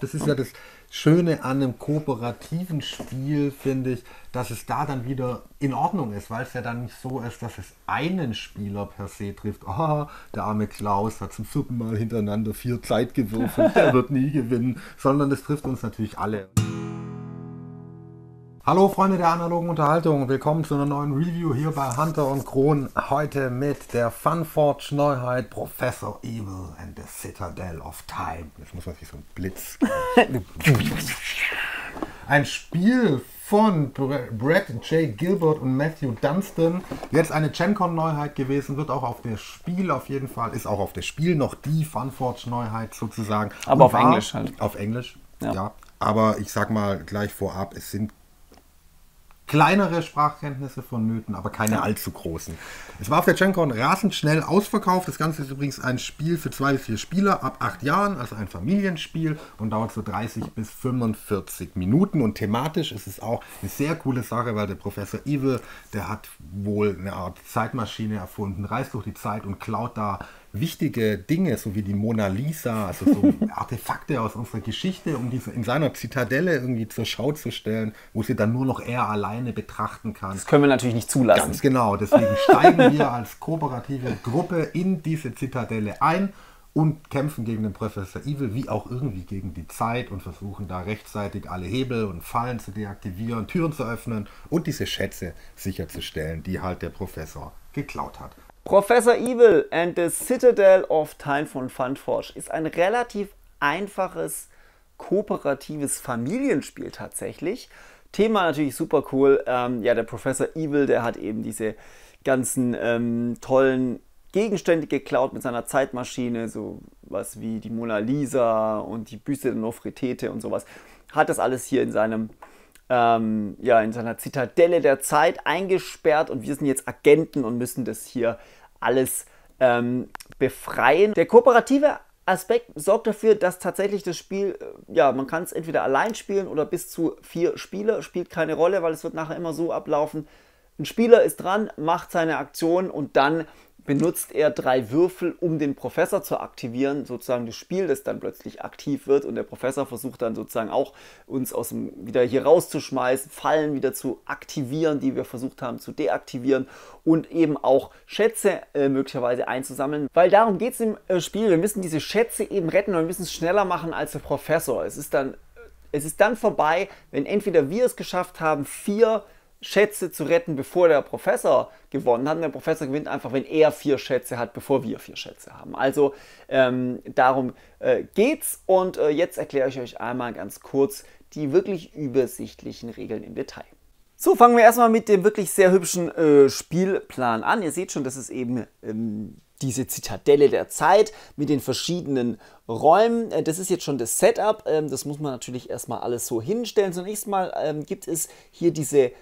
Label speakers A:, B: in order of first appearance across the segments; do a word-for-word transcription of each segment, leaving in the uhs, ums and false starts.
A: Das ist ja das Schöne an einem kooperativen Spiel, finde ich, dass es da dann wieder in Ordnung ist, weil es ja dann nicht so ist, dass es einen Spieler per se trifft. Oh, der arme Klaus hat zum vierten Mal hintereinander vier Zeit gewürfelt, der wird nie gewinnen, sondern das trifft uns natürlich alle. Hallo Freunde der analogen Unterhaltung, willkommen zu einer neuen Review hier bei Hunter und Kron. Heute mit der Funforge Neuheit Professor Evil and the Citadel of Time. Jetzt muss man sich so ein Blitz. Ein Spiel von Brad J. Gilbert und Matthew Dunstan. Jetzt eine GenCon Neuheit gewesen, wird auch auf der Spiel auf jeden Fall, ist auch auf der Spiel noch die Funforge Neuheit sozusagen.
B: Aber auf Englisch halt.
A: Auf Englisch,
B: ja.
A: ja. Aber ich sag mal gleich vorab, es sind kleinere Sprachkenntnisse vonnöten, aber keine allzu großen. Es war auf der GenCon rasend schnell ausverkauft. Das Ganze ist übrigens ein Spiel für zwei bis vier Spieler ab acht Jahren, also ein Familienspiel und dauert so dreißig bis fünfundvierzig Minuten. Und thematisch ist es auch eine sehr coole Sache, weil der Professor Evil, der hat wohl eine Art Zeitmaschine erfunden, reist durch die Zeit und klaut da wichtige Dinge, so wie die Mona Lisa, also so Artefakte aus unserer Geschichte, um diese in seiner Zitadelle irgendwie zur Schau zu stellen, wo sie dann nur noch er alleine betrachten kann.
B: Das können wir natürlich nicht zulassen.
A: Ganz genau, deswegen steigen wir als kooperative Gruppe in diese Zitadelle ein und kämpfen gegen den Professor Evil, wie auch irgendwie gegen die Zeit und versuchen da rechtzeitig alle Hebel und Fallen zu deaktivieren, Türen zu öffnen und diese Schätze sicherzustellen, die halt der Professor geklaut hat.
B: Professor Evil and the Citadel of Time von Funforge ist ein relativ einfaches, kooperatives Familienspiel tatsächlich. Thema natürlich super cool. Ähm, ja, der Professor Evil, der hat eben diese ganzen ähm, tollen Gegenstände geklaut mit seiner Zeitmaschine, so was wie die Mona Lisa und die Büste der Nofretete und sowas. Hat das alles hier in seinem Ähm, ja, in seiner Zitadelle der Zeit eingesperrt und wir sind jetzt Agenten und müssen das hier alles ähm, befreien. Der kooperative Aspekt sorgt dafür, dass tatsächlich das Spiel, äh, ja, man kann es entweder allein spielen oder bis zu vier Spieler, spielt keine Rolle, weil es wird nachher immer so ablaufen. Ein Spieler ist dran, macht seine Aktion und dann benutzt er drei Würfel, um den Professor zu aktivieren, sozusagen das Spiel, das dann plötzlich aktiv wird und der Professor versucht dann sozusagen auch uns aus dem, wieder hier rauszuschmeißen, Fallen wieder zu aktivieren, die wir versucht haben zu deaktivieren und eben auch Schätze äh, möglicherweise einzusammeln, weil darum geht es im äh, Spiel, wir müssen diese Schätze eben retten und wir müssen es schneller machen als der Professor. Es ist dann, es ist dann vorbei, wenn entweder wir es geschafft haben, vier Schätze zu retten, bevor der Professor gewonnen hat. Und der Professor gewinnt einfach, wenn er vier Schätze hat, bevor wir vier Schätze haben. Also ähm, darum äh, geht's. Und äh, jetzt erkläre ich euch einmal ganz kurz die wirklich übersichtlichen Regeln im Detail. So, fangen wir erstmal mit dem wirklich sehr hübschen äh, Spielplan an. Ihr seht schon, das ist eben ähm, diese Zitadelle der Zeit mit den verschiedenen Räumen. Das ist jetzt schon das Setup. Ähm, das muss man natürlich erstmal alles so hinstellen. Zunächst mal ähm, gibt es hier diese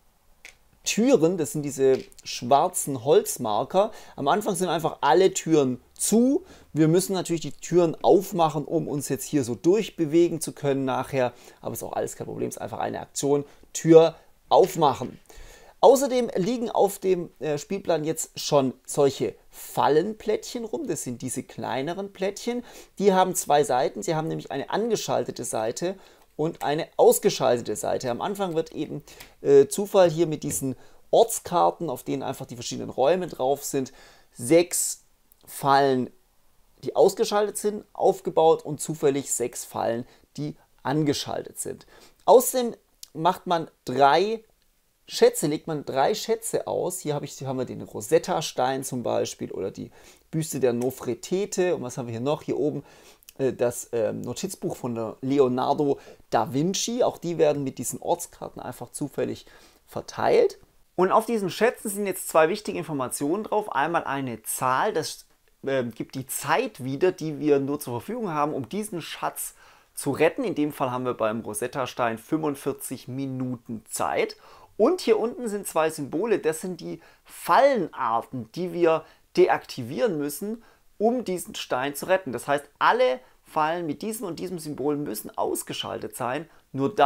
B: Türen, das sind diese schwarzen Holzmarker. Am Anfang sind einfach alle Türen zu. Wir müssen natürlich die Türen aufmachen, um uns jetzt hier so durchbewegen zu können nachher. Aber ist auch alles kein Problem, ist einfach eine Aktion. Tür aufmachen. Außerdem liegen auf dem äh, Spielplan jetzt schon solche Fallenplättchen rum. Das sind diese kleineren Plättchen. Die haben zwei Seiten. Sie haben nämlich eine angeschaltete Seite und eine ausgeschaltete Seite. Am Anfang wird eben äh, Zufall hier mit diesen Ortskarten, auf denen einfach die verschiedenen Räume drauf sind, sechs Fallen, die ausgeschaltet sind, aufgebaut und zufällig sechs Fallen, die angeschaltet sind. Außerdem macht man drei Schätze, legt man drei Schätze aus. Hier, hab ich, hier haben wir den Rosetta-Stein zum Beispiel oder die Büste der Nofretete. Und was haben wir hier noch? Hier oben das äh, Notizbuch von der Leonardo da Vinci. Auch die werden mit diesen Ortskarten einfach zufällig verteilt. Und auf diesen Schätzen sind jetzt zwei wichtige Informationen drauf. Einmal eine Zahl, das äh, gibt die Zeit wieder, die wir nur zur Verfügung haben, um diesen Schatz zu retten. In dem Fall haben wir beim Rosetta-Stein fünfundvierzig Minuten Zeit. Und hier unten sind zwei Symbole, das sind die Fallenarten, die wir deaktivieren müssen, um diesen Stein zu retten. Das heißt, alle Fallen mit diesem und diesem Symbol müssen ausgeschaltet sein. Nur dann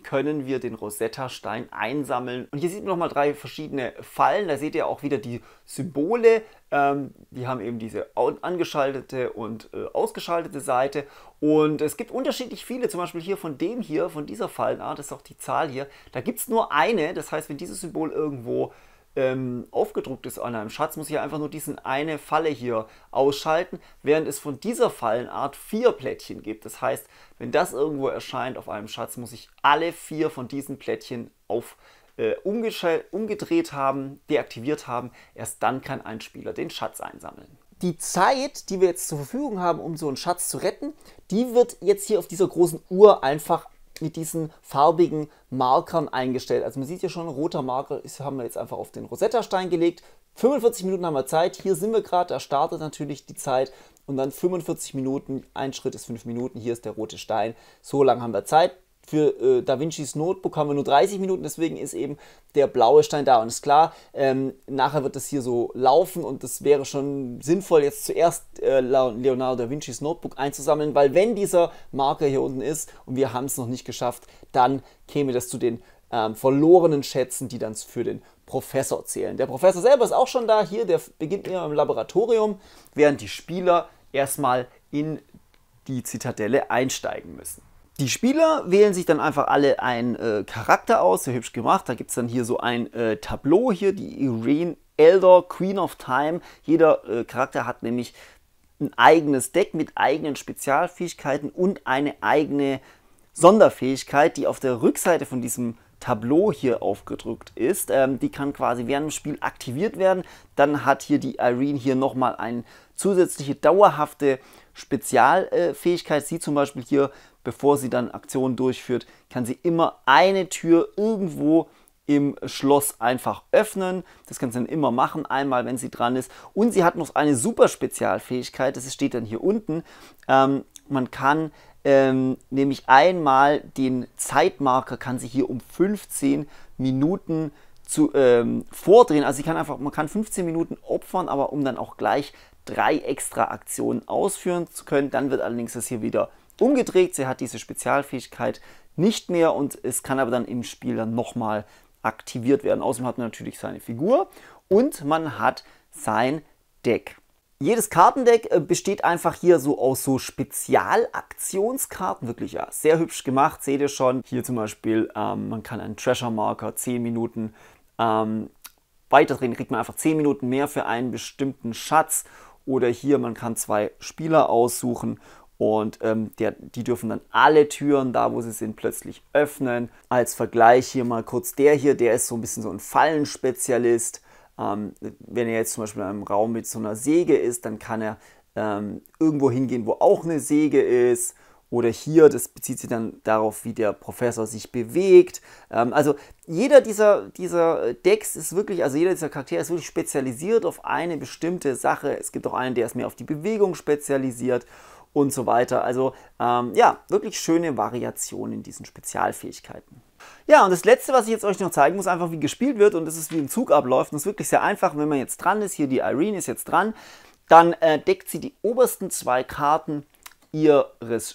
B: können wir den Rosetta-Stein einsammeln. Und hier sieht man nochmal drei verschiedene Fallen. Da seht ihr auch wieder die Symbole. Ähm, die haben eben diese angeschaltete und äh, ausgeschaltete Seite. Und es gibt unterschiedlich viele, zum Beispiel hier von dem hier, von dieser Fallenart, das ist auch die Zahl hier. Da gibt es nur eine, das heißt, wenn dieses Symbol irgendwo ähm, aufgedruckt ist an einem Schatz, muss ich einfach nur diesen eine Falle hier ausschalten, während es von dieser Fallenart vier Plättchen gibt. Das heißt, wenn das irgendwo erscheint auf einem Schatz, muss ich alle vier von diesen Plättchen auf äh, umgedreht haben, deaktiviert haben. Erst dann kann ein Spieler den Schatz einsammeln. Die Zeit, die wir jetzt zur Verfügung haben, um so einen Schatz zu retten, die wird jetzt hier auf dieser großen Uhr einfach mit diesen farbigen Markern eingestellt. Also man sieht ja schon, roter Marker ist, haben wir jetzt einfach auf den Rosetta-Stein gelegt. fünfundvierzig Minuten haben wir Zeit. Hier sind wir gerade, da startet natürlich die Zeit. Und dann fünfundvierzig Minuten, ein Schritt ist fünf Minuten, hier ist der rote Stein. So lange haben wir Zeit. Für äh, Da Vincis Notebook haben wir nur dreißig Minuten, deswegen ist eben der blaue Stein da. Und ist klar, ähm, nachher wird das hier so laufen und das wäre schon sinnvoll, jetzt zuerst äh, Leonardo da Vincis Notebook einzusammeln, weil wenn dieser Marker hier unten ist und wir haben es noch nicht geschafft, dann käme das zu den ähm, verlorenen Schätzen, die dann für den Professor zählen. Der Professor selber ist auch schon da, hier, der beginnt eher im Laboratorium, während die Spieler erstmal in die Zitadelle einsteigen müssen. Die Spieler wählen sich dann einfach alle einen äh, Charakter aus, sehr hübsch gemacht. Da gibt es dann hier so ein äh, Tableau hier, die Irene Elder, Queen of Time. Jeder äh, Charakter hat nämlich ein eigenes Deck mit eigenen Spezialfähigkeiten und eine eigene Sonderfähigkeit, die auf der Rückseite von diesem Tableau hier aufgedrückt ist. Ähm, die kann quasi während dem Spiel aktiviert werden. Dann hat hier die Irene hier nochmal eine zusätzliche dauerhafte Spezialfähigkeit. Sie zum Beispiel hier, bevor sie dann Aktionen durchführt, kann sie immer eine Tür irgendwo im Schloss einfach öffnen. Das kann sie dann immer machen, einmal wenn sie dran ist. Und sie hat noch eine super Spezialfähigkeit, das steht dann hier unten. Ähm, man kann ähm, nämlich einmal den Zeitmarker, kann sie hier um fünfzehn Minuten zu, ähm, vordrehen. Also sie kann einfach, man kann fünfzehn Minuten opfern, aber um dann auch gleich drei extra Aktionen ausführen zu können. Dann wird allerdings das hier wieder umgedreht. Sie hat diese Spezialfähigkeit nicht mehr und es kann aber dann im Spiel dann nochmal aktiviert werden. Außerdem hat man natürlich seine Figur und man hat sein Deck. Jedes Kartendeck besteht einfach hier so aus so Spezialaktionskarten. Wirklich ja, sehr hübsch gemacht, seht ihr schon. Hier zum Beispiel, ähm, man kann einen Treasure Marker zehn Minuten ähm, weiterdrehen, kriegt man einfach zehn Minuten mehr für einen bestimmten Schatz. Oder hier, man kann zwei Spieler aussuchen und ähm, der, die dürfen dann alle Türen, da wo sie sind, plötzlich öffnen. Als Vergleich hier mal kurz der hier, der ist so ein bisschen so ein Fallenspezialist. Ähm, wenn er jetzt zum Beispiel in einem Raum mit so einer Säge ist, dann kann er ähm, irgendwo hingehen, wo auch eine Säge ist. Oder hier, das bezieht sich dann darauf, wie der Professor sich bewegt. Ähm, also jeder dieser, dieser Decks ist wirklich, also jeder dieser Charaktere ist wirklich spezialisiert auf eine bestimmte Sache. Es gibt auch einen, der ist mehr auf die Bewegung spezialisiert und so weiter. Also ähm, ja, wirklich schöne Variationen in diesen Spezialfähigkeiten. Ja, und das Letzte, was ich jetzt euch noch zeigen muss, einfach wie gespielt wird und das ist, wie ein Zug abläuft. Und das ist wirklich sehr einfach, wenn man jetzt dran ist, hier die Irene ist jetzt dran, dann äh, deckt sie die obersten zwei Karten ihres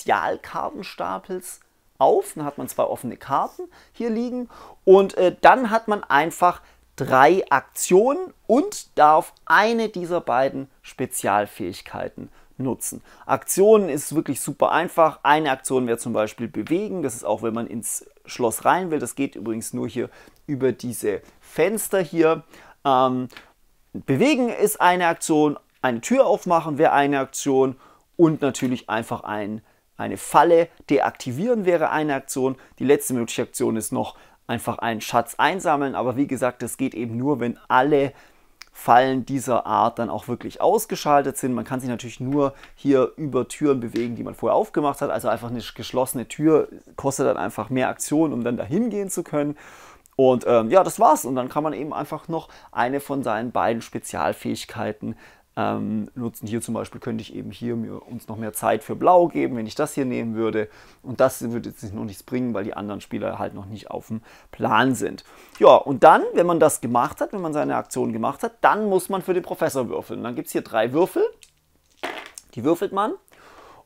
B: Spezialkartenstapels auf. Dann hat man zwei offene Karten hier liegen und äh, dann hat man einfach drei Aktionen und darf eine dieser beiden Spezialfähigkeiten nutzen. Aktionen ist wirklich super einfach. Eine Aktion wäre zum Beispiel bewegen. Das ist auch, wenn man ins Schloss rein will. Das geht übrigens nur hier über diese Fenster hier. Ähm, bewegen ist eine Aktion. Eine Tür aufmachen wäre eine Aktion. Und natürlich einfach ein, eine Falle deaktivieren wäre eine Aktion. Die letzte mögliche Aktion ist noch einfach einen Schatz einsammeln. Aber wie gesagt, das geht eben nur, wenn alle Fallen dieser Art dann auch wirklich ausgeschaltet sind. Man kann sich natürlich nur hier über Türen bewegen, die man vorher aufgemacht hat. Also einfach eine geschlossene Tür kostet dann einfach mehr Aktionen, um dann dahin gehen zu können. Und ähm, ja, das war's. Und dann kann man eben einfach noch eine von seinen beiden Spezialfähigkeiten Ähm, nutzen. Hier zum Beispiel könnte ich eben hier mir uns noch mehr Zeit für Blau geben, wenn ich das hier nehmen würde. Und das würde jetzt noch nichts bringen, weil die anderen Spieler halt noch nicht auf dem Plan sind. Ja, und dann, wenn man das gemacht hat, wenn man seine Aktion gemacht hat, dann muss man für den Professor würfeln. Und dann gibt es hier drei Würfel. Die würfelt man.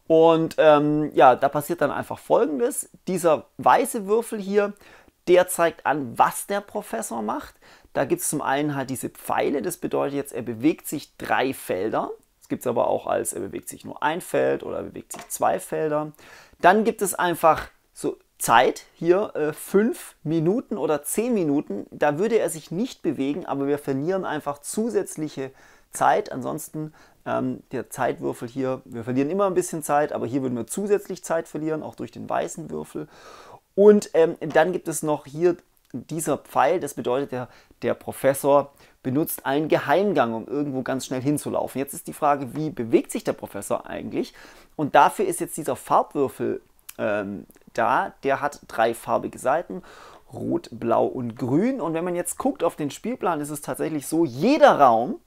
B: Und ähm, ja, da passiert dann einfach Folgendes. Dieser weiße Würfel hier, der zeigt an, was der Professor macht. Da gibt es zum einen halt diese Pfeile, das bedeutet jetzt, er bewegt sich drei Felder. Es gibt es aber auch als, er bewegt sich nur ein Feld oder er bewegt sich zwei Felder. Dann gibt es einfach so Zeit, hier äh, fünf Minuten oder zehn Minuten. Da würde er sich nicht bewegen, aber wir verlieren einfach zusätzliche Zeit. Ansonsten ähm, der Zeitwürfel hier, wir verlieren immer ein bisschen Zeit, aber hier würden wir zusätzlich Zeit verlieren, auch durch den weißen Würfel. Und ähm, dann gibt es noch hier dieser Pfeil, das bedeutet, der, der Professor benutzt einen Geheimgang, um irgendwo ganz schnell hinzulaufen. Jetzt ist die Frage, wie bewegt sich der Professor eigentlich? Und dafür ist jetzt dieser Farbwürfel ähm, da, der hat drei farbige Seiten, rot, blau und grün. Und wenn man jetzt guckt auf den Spielplan, ist es tatsächlich so, jeder Raum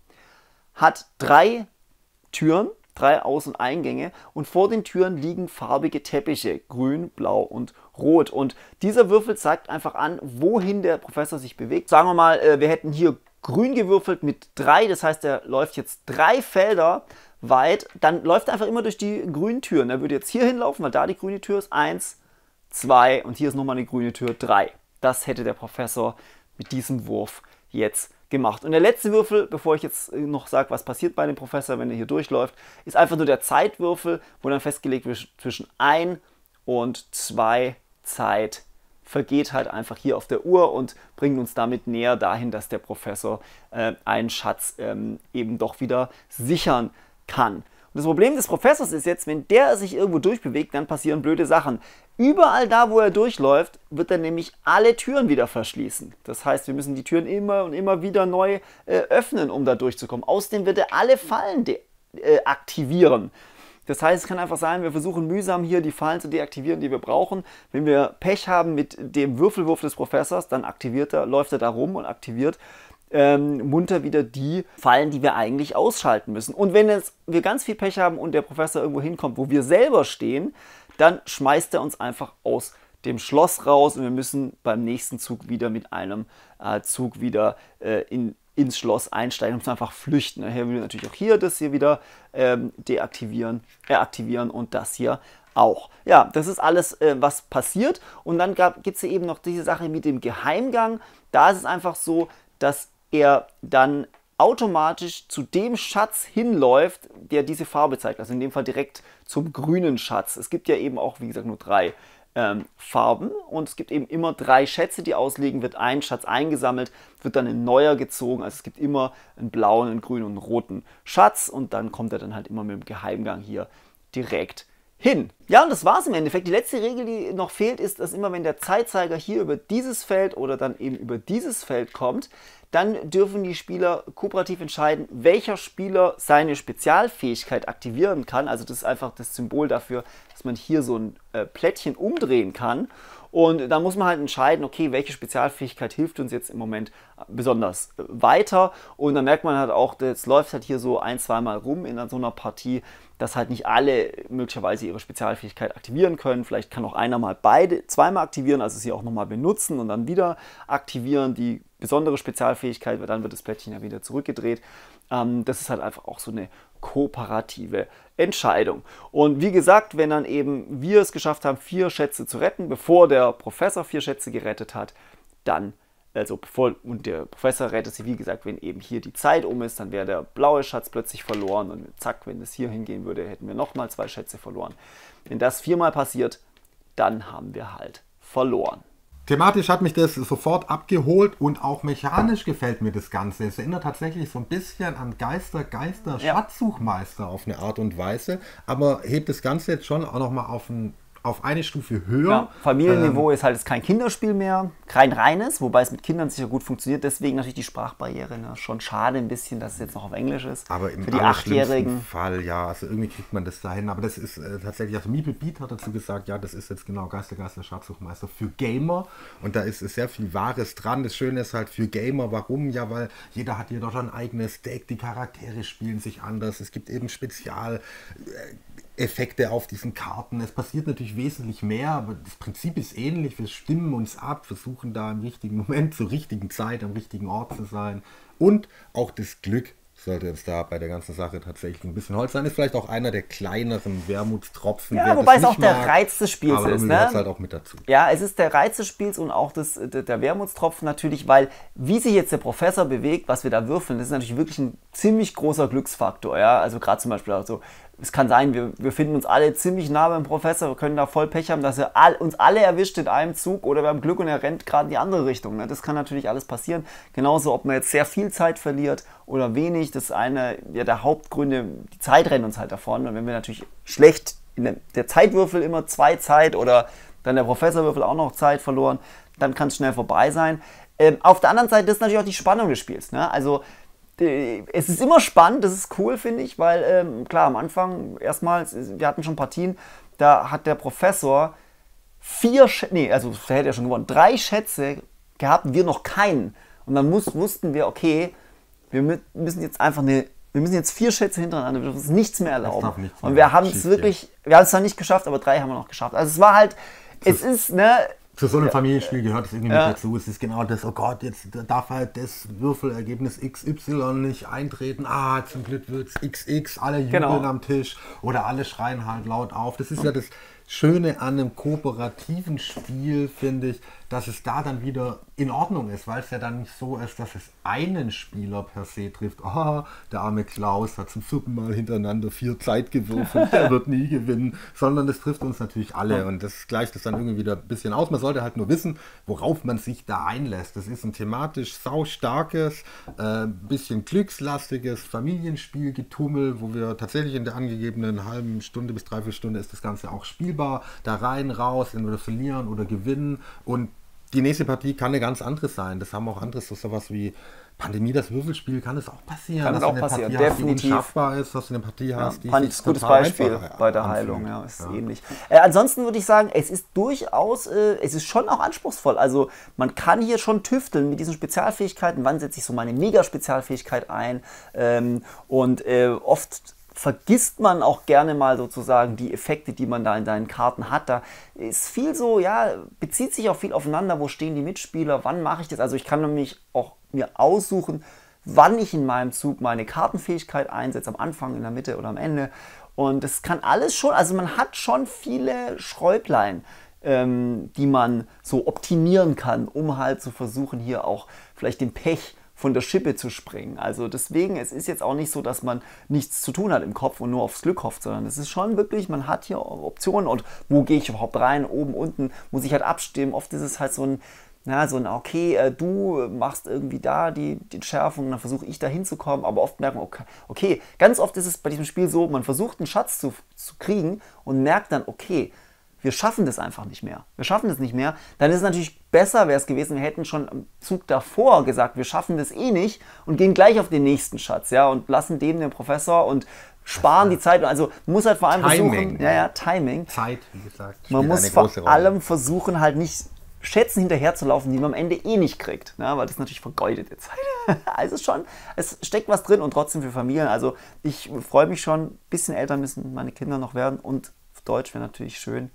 B: hat drei Türen, drei Aus- und Eingänge und vor den Türen liegen farbige Teppiche, grün, blau und rot. Und dieser Würfel zeigt einfach an, wohin der Professor sich bewegt. Sagen wir mal, wir hätten hier grün gewürfelt mit drei, das heißt, er läuft jetzt drei Felder weit, dann läuft er einfach immer durch die grünen Türen. Er würde jetzt hier hinlaufen, weil da die grüne Tür ist, eins, zwei und hier ist nochmal eine grüne Tür, drei. Das hätte der Professor mit diesem Wurf jetzt gemacht. Und der letzte Würfel, bevor ich jetzt noch sage, was passiert bei dem Professor, wenn er hier durchläuft, ist einfach nur der Zeitwürfel, wo dann festgelegt wird, zwischen ein und zwei Zeit vergeht halt einfach hier auf der Uhr und bringt uns damit näher dahin, dass der Professor äh, einen Schatz ähm, eben doch wieder sichern kann. Und das Problem des Professors ist jetzt, wenn der sich irgendwo durchbewegt, dann passieren blöde Sachen. Überall da, wo er durchläuft, wird er nämlich alle Türen wieder verschließen. Das heißt, wir müssen die Türen immer und immer wieder neu äh, öffnen, um da durchzukommen. Außerdem wird er alle Fallen äh, aktivieren. Das heißt, es kann einfach sein, wir versuchen mühsam hier die Fallen zu deaktivieren, die wir brauchen. Wenn wir Pech haben mit dem Würfelwurf des Professors, dann aktiviert er, läuft er da rum und aktiviert ähm, munter wieder die Fallen, die wir eigentlich ausschalten müssen. Und wenn es, wir ganz viel Pech haben und der Professor irgendwo hinkommt, wo wir selber stehen, dann schmeißt er uns einfach aus dem Schloss raus und wir müssen beim nächsten Zug wieder mit einem äh, Zug wieder äh, in ins Schloss einsteigen und einfach flüchten. Daher will ich natürlich auch hier das hier wieder ähm, deaktivieren, äh, aktivieren und das hier auch. Ja, das ist alles, äh, was passiert. Und dann gibt es eben noch diese Sache mit dem Geheimgang. Da ist es einfach so, dass er dann automatisch zu dem Schatz hinläuft, der diese Farbe zeigt. Also in dem Fall direkt zum grünen Schatz. Es gibt ja eben auch, wie gesagt, nur drei Ähm, Farben und es gibt eben immer drei Schätze, die auslegen, wird ein Schatz eingesammelt, wird dann ein neuer gezogen, also es gibt immer einen blauen, einen grünen und einen roten Schatz und dann kommt er dann halt immer mit dem Geheimgang hier direkt hin. Ja, und das war es im Endeffekt. Die letzte Regel, die noch fehlt, ist, dass immer wenn der Zeitzeiger hier über dieses Feld oder dann eben über dieses Feld kommt, dann dürfen die Spieler kooperativ entscheiden, welcher Spieler seine Spezialfähigkeit aktivieren kann. Also das ist einfach das Symbol dafür, dass man hier so ein äh, Plättchen umdrehen kann. Und da muss man halt entscheiden, okay, welche Spezialfähigkeit hilft uns jetzt im Moment besonders weiter. Und dann merkt man halt auch, das läuft halt hier so ein-, zweimal rum in so einer Partie, dass halt nicht alle möglicherweise ihre Spezialfähigkeit aktivieren können. Vielleicht kann auch einer mal beide zweimal aktivieren, also sie auch nochmal benutzen und dann wieder aktivieren, die besondere Spezialfähigkeit, weil dann wird das Plättchen ja wieder zurückgedreht. Ähm, das ist halt einfach auch so eine kooperative Entscheidung. Und wie gesagt, wenn dann eben wir es geschafft haben, vier Schätze zu retten, bevor der Professor vier Schätze gerettet hat, dann, also bevor, und der Professor rettet sie, wie gesagt, wenn eben hier die Zeit um ist, dann wäre der blaue Schatz plötzlich verloren und zack, wenn es hier hingehen würde, hätten wir nochmal zwei Schätze verloren. Wenn das viermal passiert, dann haben wir halt verloren.
A: Thematisch hat mich das sofort abgeholt und auch mechanisch gefällt mir das Ganze. Es erinnert tatsächlich so ein bisschen an Geister, Geister,
B: Ja.
A: Schatzsuchmeister auf eine Art und Weise, aber hebt das Ganze jetzt schon auch nochmal auf ein auf eine Stufe höher.
B: Ja, Familienniveau ähm, ist halt jetzt kein Kinderspiel mehr, kein reines, wobei es mit Kindern sicher gut funktioniert. Deswegen natürlich die Sprachbarriere. Ne? Schon schade ein bisschen, dass es jetzt noch auf Englisch ist.
A: Aber im
B: für die Achtjährigen.
A: Fall, ja, also irgendwie kriegt man das dahin. Aber das ist äh, tatsächlich, also Meeple Beat hat dazu gesagt, ja, das ist jetzt genau Geister, Geister, Schatzsuchmeister für Gamer. Und da ist, ist sehr viel Wahres dran. Das Schöne ist halt für Gamer, warum? Ja, weil jeder hat hier doch schon ein eigenes Deck, die Charaktere spielen sich anders. Es gibt eben Spezial... Äh, Effekte auf diesen Karten. Es passiert natürlich wesentlich mehr, aber das Prinzip ist ähnlich. Wir stimmen uns ab, versuchen da im richtigen Moment, zur richtigen Zeit, am richtigen Ort zu sein und auch das Glück sollte es da bei der ganzen Sache tatsächlich ein bisschen Holz sein. Ist vielleicht auch einer der kleineren Wermutstropfen.
B: Ja, wobei es auch der mag, Reiz des Spiels
A: aber
B: ist.
A: Ne?
B: Ne?
A: Halt auch mit dazu.
B: Ja, es ist der Reiz des Spiels und auch das, der Wermutstropfen natürlich, weil wie sich jetzt der Professor bewegt, was wir da würfeln, das ist natürlich wirklich ein ziemlich großer Glücksfaktor. Ja? Also gerade zum Beispiel auch so, es kann sein, wir, wir finden uns alle ziemlich nah beim Professor, wir können da voll Pech haben, dass er all, uns alle erwischt in einem Zug oder wir haben Glück und er rennt gerade in die andere Richtung. Ne? Das kann natürlich alles passieren. Genauso, ob man jetzt sehr viel Zeit verliert oder wenig, das ist eine ja, der Hauptgründe, die Zeit rennt uns halt davon. Und wenn wir natürlich schlecht, in der, der Zeitwürfel immer zwei Zeit oder dann der Professorwürfel auch noch Zeit verloren, dann kann es schnell vorbei sein. Ähm, auf der anderen Seite, das ist natürlich auch die Spannung des Spiels. Ne? Also es ist immer spannend, das ist cool, finde ich, weil ähm, klar, am Anfang erstmal, wir hatten schon Partien, da hat der Professor vier, Schätze, nee, also der hätte ja schon gewonnen, drei Schätze gehabt, wir noch keinen. Und dann muss, wussten wir, okay, wir müssen jetzt einfach eine, wir müssen jetzt vier Schätze hintereinander, wir dürfen uns nichts mehr erlauben. Nichts mehr. Und wir haben es wirklich, wir haben es zwar nicht geschafft, aber drei haben wir noch geschafft. Also es war halt, das es ist, ne,
A: zu so einem Familienspiel gehört es irgendwie ja. mit dazu. Es ist genau das, oh Gott, jetzt darf halt das Würfelergebnis X Y nicht eintreten. Ah, zum Glück wird es X X, alle jubeln genau. am Tisch oder alle schreien halt laut auf. Das ist ja das Schöne an einem kooperativen Spiel, finde ich, dass es da dann wieder in Ordnung ist, weil es ja dann nicht so ist, dass es einen Spieler per se trifft. Oh, der arme Klaus hat zum vierten Mal hintereinander vier Zeit gewürfelt, der wird nie gewinnen, sondern das trifft uns natürlich alle und das gleicht es dann irgendwie wieder ein bisschen aus. Man sollte halt nur wissen, worauf man sich da einlässt. Das ist ein thematisch saustarkes, äh, bisschen glückslastiges Familienspielgetummel, wo wir tatsächlich in der angegebenen halben Stunde bis dreiviertel Stunde ist das Ganze auch spielbar, da rein, raus, entweder verlieren oder gewinnen und die nächste Partie kann eine ganz andere sein. Das haben auch andere, so sowas wie Pandemie, das Würfelspiel, kann es auch passieren.
B: Kann
A: dass
B: auch
A: du eine
B: passieren,
A: Partie
B: definitiv.
A: Hast, die unschaffbar ist, dass du eine Partie hast,
B: ja,
A: die
B: Pan-
A: sich
B: ist ein gutes
A: total
B: Beispiel bei der
A: anfühlt.
B: Heilung, ja, ist
A: ja.
B: ähnlich. Äh, ansonsten würde ich sagen, es ist durchaus, äh, es ist schon auch anspruchsvoll. Also man kann hier schon tüfteln mit diesen Spezialfähigkeiten. Wann setze ich so meine Mega-Spezialfähigkeit ein? Ähm, und äh, oft vergisst man auch gerne mal sozusagen die Effekte, die man da in deinen Karten hat. Da ist viel so, ja, bezieht sich auch viel aufeinander. Wo stehen die Mitspieler? Wann mache ich das? Also ich kann nämlich auch mir aussuchen, wann ich in meinem Zug meine Kartenfähigkeit einsetze, am Anfang, in der Mitte oder am Ende. Und das kann alles schon, also man hat schon viele Schräublein, ähm, die man so optimieren kann, um halt zu versuchen, hier auch vielleicht den Pech von der Schippe zu springen. Also deswegen, es ist jetzt auch nicht so, dass man nichts zu tun hat im Kopf und nur aufs Glück hofft, sondern es ist schon wirklich, man hat hier Optionen und wo gehe ich überhaupt rein, oben, unten, muss ich halt abstimmen. Oft ist es halt so ein, na, so ein, okay, äh, du machst irgendwie da die, die Schärfung und dann versuche ich da hinzukommen, aber oft merkt man, okay, okay, ganz oft ist es bei diesem Spiel so, man versucht einen Schatz zu, zu kriegen und merkt dann, okay, wir schaffen das einfach nicht mehr. Wir schaffen das nicht mehr. Dann ist es natürlich besser, wäre es gewesen, wir hätten schon am Zug davor gesagt, wir schaffen das eh nicht und gehen gleich auf den nächsten Schatz, ja, und lassen dem den Professor und sparen die Zeit. Also man muss halt vor allem
A: Timing.
B: versuchen, ja, ja, Timing.
A: Zeit, wie gesagt.
B: Man muss vor allem versuchen, halt nicht Schätzen hinterherzulaufen, die man am Ende eh nicht kriegt, ne? Weil das ist natürlich vergeudete Zeit. Also schon, es steckt was drin und trotzdem für Familien. Also ich freue mich schon, ein bisschen älter müssen meine Kinder noch werden und auf Deutsch wäre natürlich schön.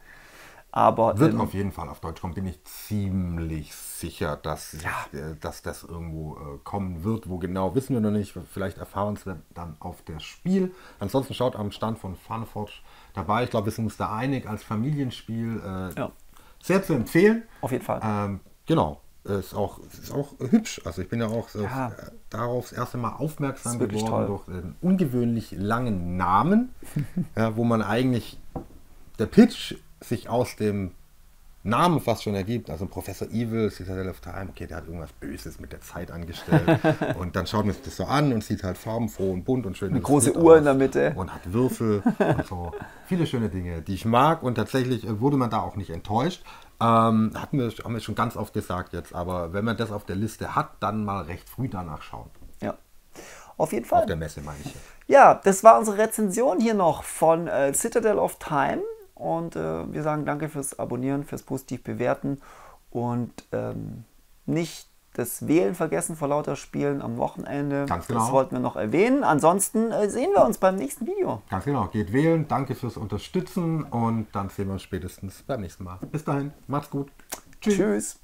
B: Aber,
A: wird
B: ähm,
A: auf jeden Fall auf Deutsch kommen, bin ich ziemlich sicher, dass,
B: ja.
A: äh, dass das irgendwo äh, kommen wird. Wo genau, wissen wir noch nicht. Vielleicht erfahren wir es dann auf das Spiel. Ansonsten schaut am Stand von Funforge dabei. Ich glaube, wir sind uns da einig als Familienspiel. Äh, ja. Sehr zu empfehlen.
B: Auf jeden Fall.
A: Ähm, genau. Ist auch, ist auch hübsch. Also ich bin ja auch
B: ja.
A: Auf, äh, darauf das erste Mal aufmerksam geworden
B: toll.
A: durch einen ungewöhnlich langen Namen, ja, wo man eigentlich der Pitch sich aus dem Namen fast schon ergibt. Also Professor Evil, Citadel of Time, okay, der hat irgendwas Böses mit der Zeit angestellt. Und dann schaut man sich das so an und sieht halt farbenfroh und bunt und schön.
B: Eine große Uhr in der Mitte.
A: Und hat Würfel und so. Viele schöne Dinge, die ich mag. Und tatsächlich wurde man da auch nicht enttäuscht. Ähm, hatten wir, haben wir schon ganz oft gesagt jetzt. Aber wenn man das auf der Liste hat, dann mal recht früh danach schauen.
B: Ja, auf jeden Fall.
A: Auf der Messe meine ich.
B: Ja, das war unsere Rezension hier noch von äh, Citadel of Time. Und äh, wir sagen danke fürs Abonnieren, fürs positiv bewerten und ähm, nicht das Wählen vergessen vor lauter Spielen am Wochenende.
A: Ganz genau.
B: Das wollten wir noch erwähnen. Ansonsten äh, sehen wir uns beim nächsten Video.
A: Ganz genau. Geht wählen. Danke fürs Unterstützen und dann sehen wir uns spätestens beim nächsten Mal. Bis dahin. Macht's gut.
B: Tschüss. Tschüss.